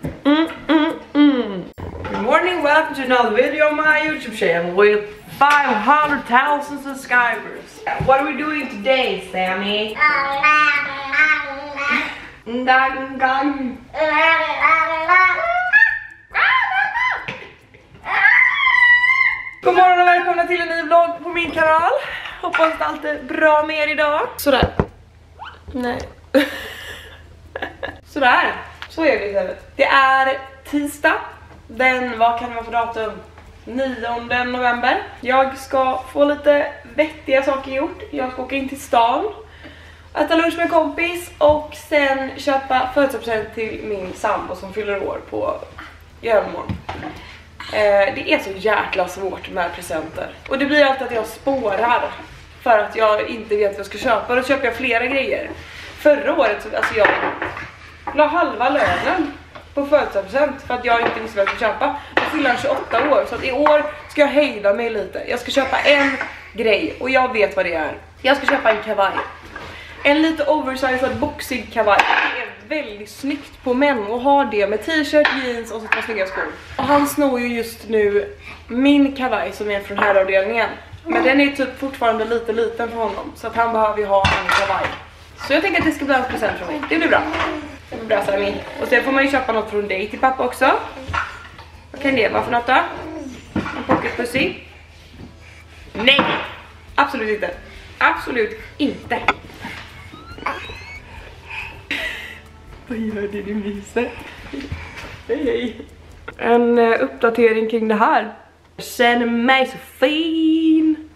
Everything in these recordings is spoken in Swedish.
Good morning, welcome to another video on my YouTube channel with 500,000 subscribers. What are we doing today, Sammy? God morgon och välkomna till en ny vlogg på min kanal. Hoppas att allt är bra med er idag. Sådär. Nej. Sådär. Så är det istället. Det är tisdag. Vad kan det vara för datum? 9 november. Jag ska få lite vettiga saker gjort. Jag ska åka in till stan, äta lunch med en kompis och sen köpa födelsedagspresent till min sambo som fyller år i övermorgon. Det är så jäkla svårt med presenter. Och det blir alltid att jag spårar för att jag inte vet vad jag ska köpa. Då köper jag flera grejer. Förra året så jag la halva lönen på födelsedagspresent för att jag inte visste vad jag skulle köpa. Jag fyller 28 år så att i år ska jag hejda mig lite. Jag ska köpa en grej och jag vet vad det är. Jag ska köpa en kavaj. En lite oversized boxig kavaj. Det är väldigt snyggt på män och ha det med t-shirt, jeans och så ett par snygga skor. Och han snor ju just nu min kavaj som är från herravdelningen. Men den är typ fortfarande lite liten för honom så att han behöver ju ha en kavaj. Så jag tänker att det ska bli en present från mig. Det blir bra. Det blir bra, Sammy. Och sen får man ju köpa något från dig till pappa också. Vad kan det vara för något då? En pocket pussy? Nej! Absolut inte. Absolut inte. Vad gör det, du myser? Hej, hej. En uppdatering kring det här. Jag känner mig så fin.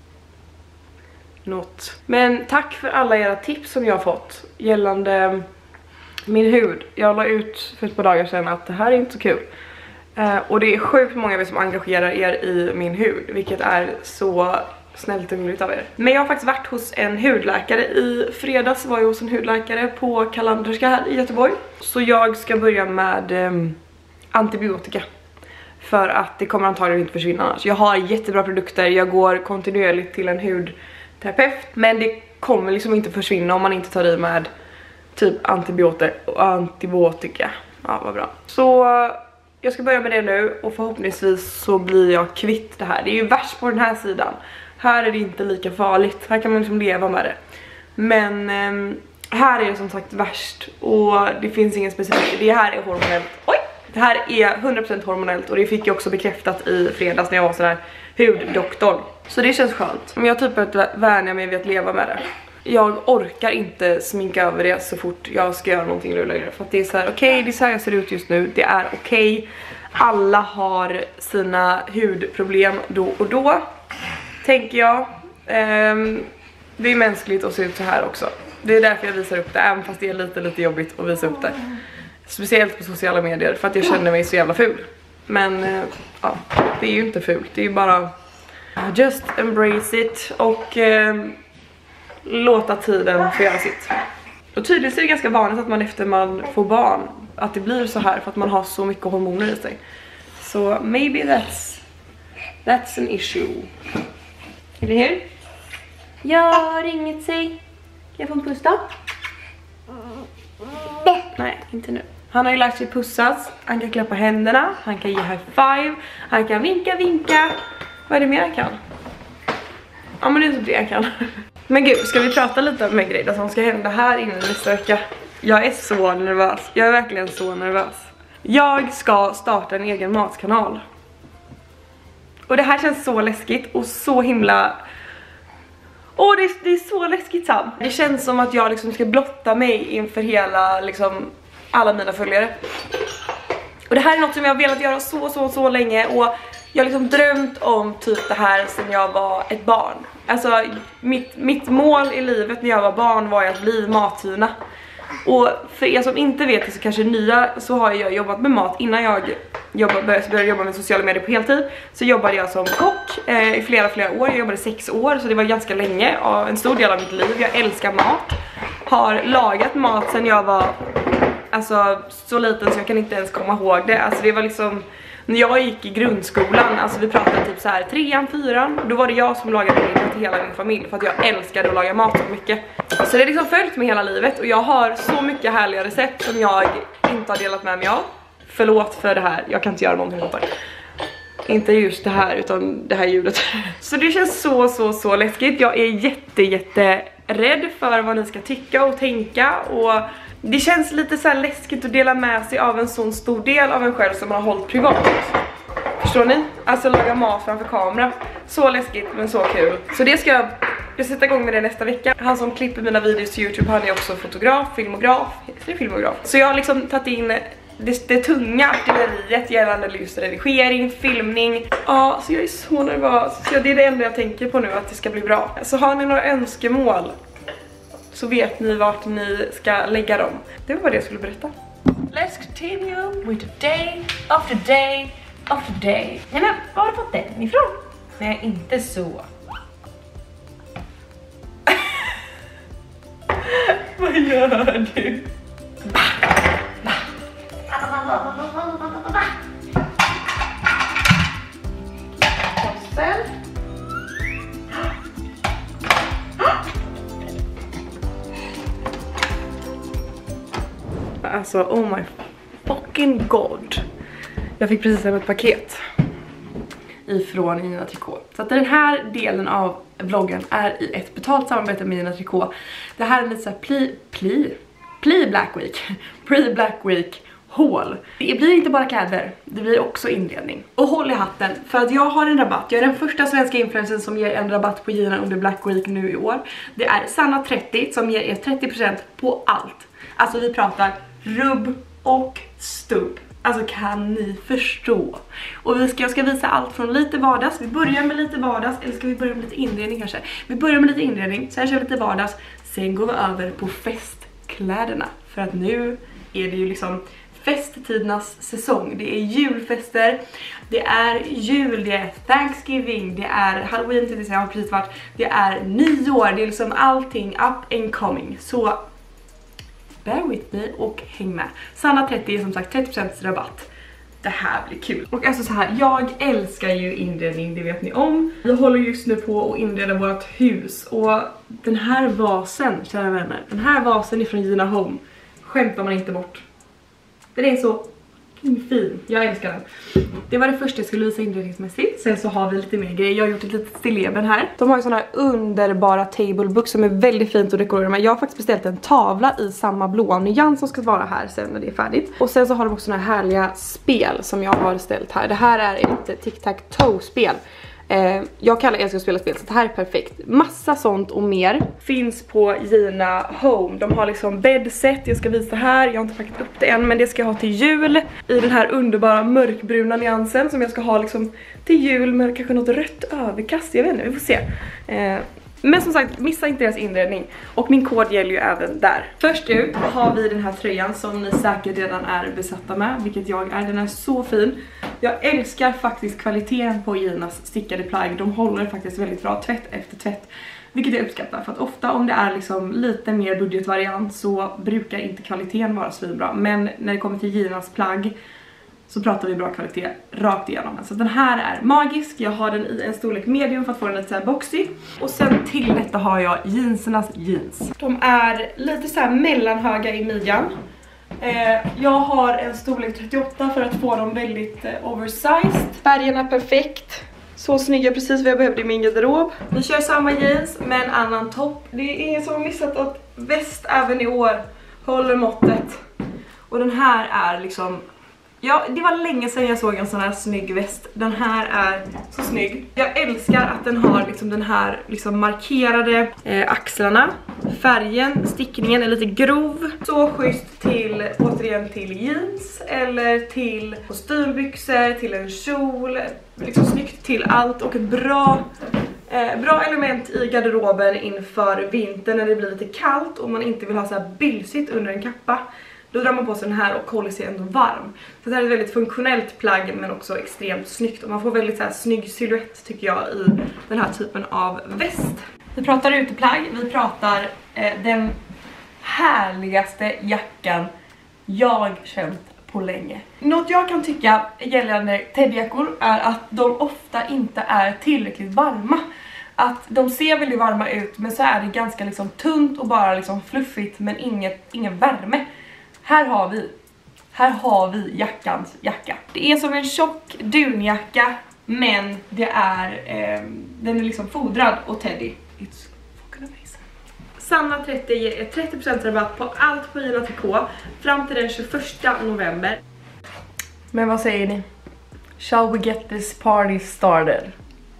Något. Men tack för alla era tips som jag har fått gällande min hud. Jag la ut för ett par dagar sedan att det här är inte så kul. Och det är sjukt många av er som engagerar er i min hud, vilket är så snällt och gulligt av er. Men jag har faktiskt varit hos en hudläkare. I fredags var jag hos en hudläkare på Kalanderska här i Göteborg. Så jag ska börja med antibiotika. För att det kommer antagligen inte försvinna annars. Jag har jättebra produkter. Jag går kontinuerligt till en hudterapeut. Men det kommer liksom inte försvinna om man inte tar i med typ antibiotika. Ja, vad bra. Så jag ska börja med det nu. Och förhoppningsvis så blir jag kvitt det här. Det är ju värst på den här sidan. Här är det inte lika farligt. Här kan man liksom leva med det. Men här är det som sagt värst. Och det finns ingen specifik. Det här är hormonellt. Oj! Det här är 100% hormonellt. Och det fick jag också bekräftat i fredags när jag var sån här huddoktor. Så det känns skönt. Men jag typ börjat vänja mig vid att leva med det. Jag orkar inte sminka över det så fort jag ska göra någonting roligare. För att det är så här, okej, det är så här jag ser ut just nu. Det är okej. Alla har sina hudproblem då och då. Tänker jag. Det är mänskligt att se ut så här också. Det är därför jag visar upp det. Även fast det är lite jobbigt att visa upp det. Speciellt på sociala medier. För att jag känner mig så jävla ful. Men ja, det är ju inte fult. Det är ju bara just embrace it. Och låta tiden få göra sitt. Och tydligen är det ganska vanligt att man efter man får barn att det blir så här för att man har så mycket hormoner i sig. Så maybe that's an issue. Eller hur? Gör inget, säg. Kan jag få en puss då? Nej, inte nu. Han har ju lärt sig pussas. Han kan klappa händerna. Han kan ge high five. Han kan vinka. Vad är det mer han kan? Ja, men det är typ det han kan. Men gud, ska vi prata lite om en grej som ska hända här innan nästa vecka? Jag är så nervös. Jag är verkligen så nervös. Jag ska starta en egen matkanal. Och det här känns så läskigt och så himla... det är så läskigt, Sam. Det känns som att jag liksom ska blotta mig inför hela, liksom, alla mina följare. Och det här är något som jag har velat göra så länge. Och jag har liksom drömt om typ det här sedan jag var ett barn. Alltså mitt mål i livet när jag var barn var att bli mathyna. Och för er som inte vet det så kanske nya, så har jag jobbat med mat innan jag började jobba med sociala medier på heltid. Så jobbade jag som kock i flera år. Jag jobbade 6 år, så det var ganska länge, en stor del av mitt liv. Jag älskar mat. Har lagat mat sedan jag var så liten så jag kan inte ens komma ihåg det. Alltså det var liksom när jag gick i grundskolan, alltså vi pratade typ så här 3:an, 4:an, då var det jag som lagade middag till hela min familj för att jag älskade att laga mat så mycket. Så det är liksom följt mig hela livet och jag har så mycket härliga recept som jag inte har delat med mig av. Förlåt för det här, jag kan inte göra någonting åt det. Inte just det här utan det här ljudet. Så det känns så läskigt. Jag är jätte rädd för vad ni ska tycka och tänka. Och det känns lite så här läskigt att dela med sig av en sån stor del av en själv som man har hållit privat. Förstår ni? Alltså laga mat framför kamera. Så läskigt men så kul. Så det ska jag sätta igång med det nästa vecka. Han som klipper mina videos till YouTube, han är också fotograf, filmograf. Heter det filmograf? Så jag har liksom tagit in det tunga artilleriet gällande just redigering, filmning. Ja, så jag är så nervös. Så det är det enda jag tänker på nu, att det ska bli bra. Så har ni några önskemål så vet ni vart ni ska lägga dem. Det var vad jag skulle berätta. Let's continue with day after day after day. Nej men, var har du fått den ifrån? Nej, inte så. Vad gör du? Alltså, oh my fucking god. Jag fick precis hem ett paket ifrån Nina Tricot. Så att den här delen av vloggen är i ett betalt samarbete med Nina Tricot. Det här är lite så här Black Week. Pre-Black Week haul. Det blir inte bara kläder, det blir också inredning. Och håll i hatten, för att jag har en rabatt. Jag är den första svenska influencern som ger en rabatt på Gina under Black Week nu i år. Det är Sanna 30 som ger er 30% på allt. Alltså vi pratar rubb och stubb. Alltså kan ni förstå? Och jag ska visa allt från lite vardags. Vi börjar med lite vardags. Eller ska vi börja med lite inredning kanske? Vi börjar med lite inredning, sen kör vi lite vardags. Sen går vi över på festkläderna. För att nu är det ju liksom festtidernas säsong. Det är julfester, det är jul, det är Thanksgiving, det är Halloween, det har precis varit. Det är nyår, det är liksom allting up and coming. Så bear with me och häng med. Sanna 30 är som sagt 30% rabatt. Det här blir kul. Och alltså så här, jag älskar ju inredning, det vet ni om. Vi håller just nu på att inreda vårt hus. Och den här vasen, kära vänner, den här vasen är från Gina Home. Skämtar man inte bort. Den är så fin. Jag älskar den. Det var det första jag skulle visa inredningsmässigt. Sen så har vi lite mer grejer. Jag har gjort ett litet stilleben här. De har ju såna här underbara tablebooks som är väldigt fint att dekorera med. Jag har faktiskt beställt en tavla i samma blåa nyans som ska vara här sen när det är färdigt. Och sen så har de också såna här härliga spel som jag har ställt här. Det här är ett tic-tac-toe-spel. Jag kallar älskar att spela spel, så det här är perfekt. Massa sånt och mer finns på Gina Home. De har liksom bedset, jag ska visa här. Jag har inte packat upp det än, men det ska jag ha till jul. I den här underbara mörkbruna nyansen som jag ska ha liksom till jul med kanske något rött överkast. Jag vet inte, vi får se. Men som sagt, missa inte deras inredning. Och min kod gäller ju även där. Först ut har vi den här tröjan som ni säkert redan är besatta med, vilket jag är. Den är så fin. Jag älskar faktiskt kvaliteten på Ginas stickade plagg. De håller faktiskt väldigt bra tvätt efter tvätt, vilket jag uppskattar. För att ofta om det är liksom lite mer budgetvariant så brukar inte kvaliteten vara svinbra. Men när det kommer till Ginas plagg så pratar vi bra kvalitet rakt igenom. Så den här är magisk. Jag har den i en storlek medium för att få den lite så här boxy. Och sen till detta har jag jeansernas jeans. De är lite så här mellanhöga i midjan. Jag har en storlek 38 för att få dem väldigt oversized. Färgerna perfekt. Så snygga, precis vad jag behövde i min garderob. Vi kör samma jeans med en annan topp. Det är ingen som har missat att väst även i år håller måttet. Och den här är liksom... Ja, det var länge sedan jag såg en sån här snygg väst. Den här är så snygg. Jag älskar att den har liksom den här liksom markerade axlarna. Färgen, stickningen är lite grov. Så schysst till, återigen till jeans eller till kostymbyxor, till en kjol. Liksom snyggt till allt och ett bra element i garderoben inför vintern när det blir lite kallt och man inte vill ha så här bylsigt under en kappa. Då drar man på sig den här och håller sig ändå varm. Så det här är ett väldigt funktionellt plagg men också extremt snyggt. Och man får väldigt så här snygg silhuett tycker jag i den här typen av väst. Vi pratar uteplagg, vi pratar den härligaste jackan jag känt på länge. Något jag kan tycka gällande teddyjackor är att de ofta inte är tillräckligt varma. Att de ser väldigt varma ut men så är det ganska liksom tunt och bara liksom fluffigt men ingen värme. Här Här har vi jackans jacka. Det är som en tjock dunjacka, men det är den är liksom fodrad och teddy. It's fucking amazing. Sanna 30 ger 30% rabatt på allt på Gina Tricot fram till den 21 november. Men vad säger ni? Shall we get this party started?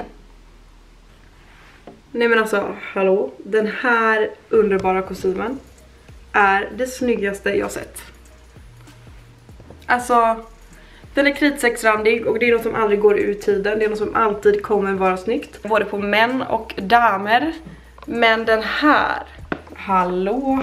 Nej men alltså, hallå. Den här underbara kostymen är det snyggaste jag sett. Alltså, den är kritsexrandig och det är något som aldrig går ur tiden. Det är något som alltid kommer vara snyggt. Både på män och damer. Men den här, hallå.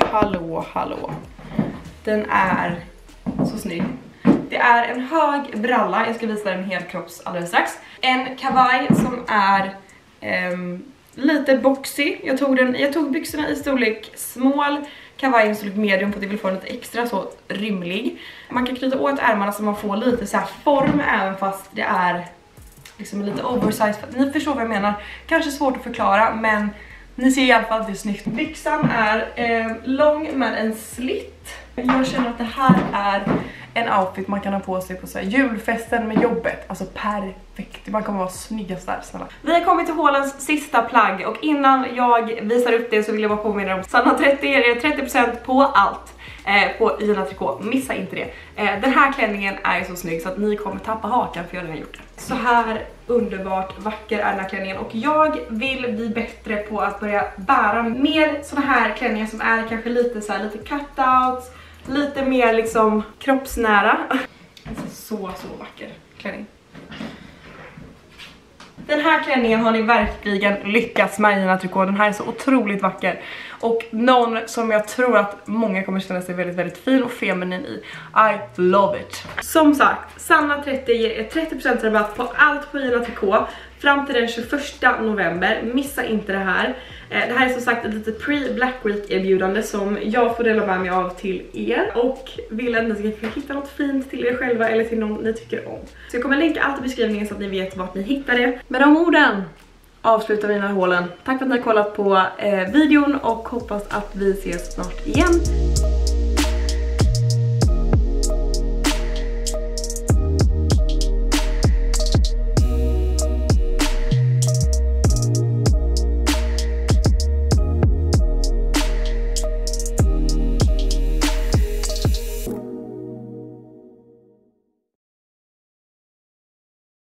Den är så snygg. Det är en hög bralla, jag ska visa den helkropps alldeles strax. En kavaj som är lite boxy. Jag tog byxorna i storlek small, kavajen i storlek medium på att jag vill få lite extra så rymlig. Man kan knyta åt ärmarna så man får lite så här form även fast det är liksom lite oversized. Ni förstår vad jag menar. Kanske svårt att förklara, men ni ser i alla fall att det är snyggt. Byxan är lång med en slitt. Jag känner att det här är en outfit man kan ha på sig på så här julfesten med jobbet. Alltså perfekt. Man kommer vara snyggast där, snälla. Vi har kommit till hålens sista plagg. Och innan jag visar upp det så vill jag bara påminna om Sanna 30 är 30% på allt på Gina Tricot. Missa inte det. Den här klänningen är så snygg så att ni kommer tappa hakan för jag har redan gjort det. Så här underbart vacker är den här klänningen. Och jag vill bli bättre på att börja bära mer såna här klänningar som är kanske lite så här, lite cutouts. Lite mer liksom kroppsnära. Alltså så vacker klänning. Den här klänningen har ni verkligen lyckats med, Gina Tricot. Den här är så otroligt vacker. Och någon som jag tror att många kommer känna sig väldigt, väldigt fin och feminin i. I love it. Som sagt, Sanna 30 ger 30% rabatt på allt på Gina Tricot fram till den 21 november. Missa inte det här. Det här är som sagt ett litet pre-Black Week erbjudande som jag får dela med mig av till er. Och vill att ni ska hitta något fint till er själva eller till någon ni tycker om. Så jag kommer länka allt i beskrivningen så att ni vet vart ni hittar det. Med de orden avslutar vi den här hålen. Tack för att ni har kollat på videon och hoppas att vi ses snart igen.